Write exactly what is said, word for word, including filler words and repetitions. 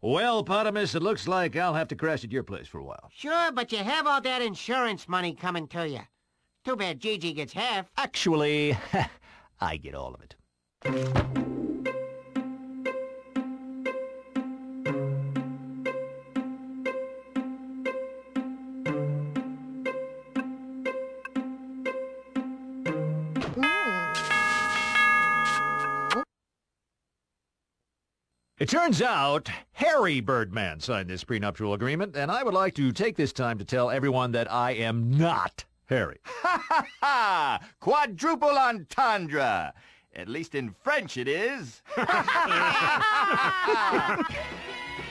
Well, Potamus, it looks like I'll have to crash at your place for a while. Sure, but you have all that insurance money coming to you. Too bad Gigi gets half. Actually, I get all of it. It turns out Harvey Birdman signed this prenuptial agreement, and I would like to take this time to tell everyone that I am not Harry. Ha ha ha! Quadruple entendre! At least in French it is.